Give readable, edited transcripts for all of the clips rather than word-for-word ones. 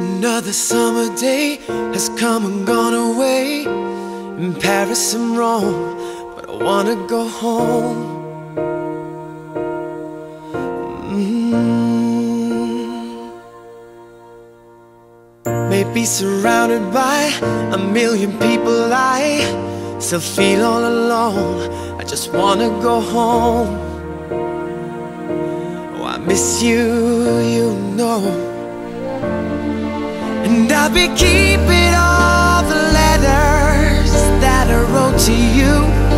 Another summer day has come and gone away. In Paris and Rome, but I wanna go home. Maybe surrounded by a million people, I still feel all alone. I just wanna go home. Oh, I miss you, you know. And I'll be keeping all the letters that I wrote to you,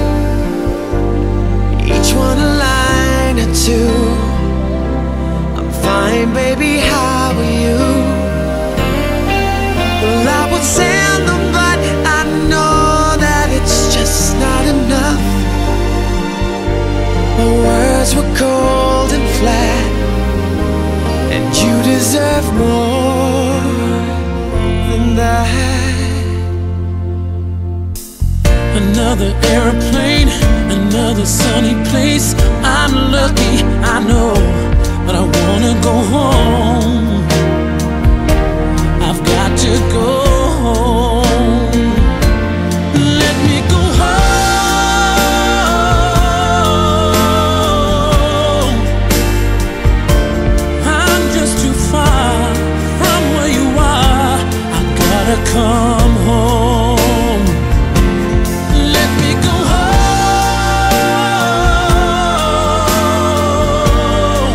each one a line or two. I'm fine, baby, how are you? Well, I would send them, but I know that it's just not enough. My words were cold and flat, and you deserve more than that. Another airplane, another sunny place. I'm lucky, I know, but I wanna go home. I've got to go home. Let me go home. I'm just too far from where you are. I gotta come home. Let me go home.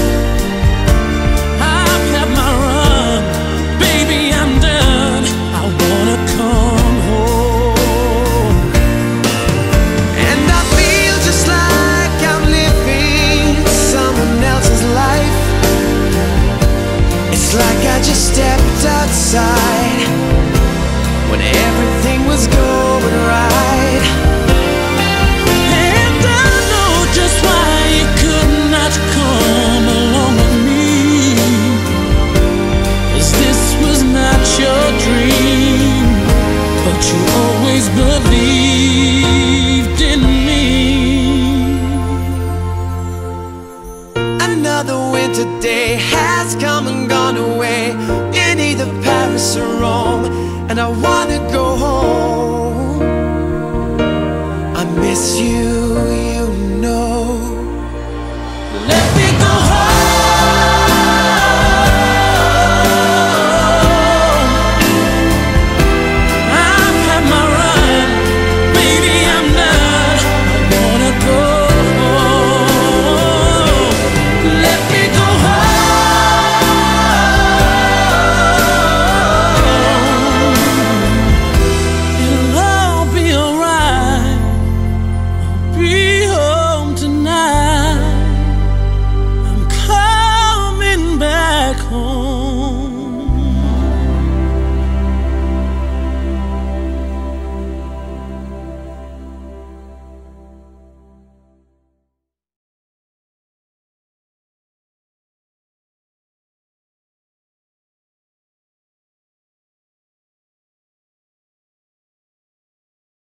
I've had my run, baby, I'm done. I wanna come home. And I feel just like I'm living someone else's life. It's like I just stepped outside when everything was going right. And I know just why you could not come along with me, 'cause this was not your dream, but you always believed in me. Another winter day has come and gone away in either Paris or Rome, and I wanna go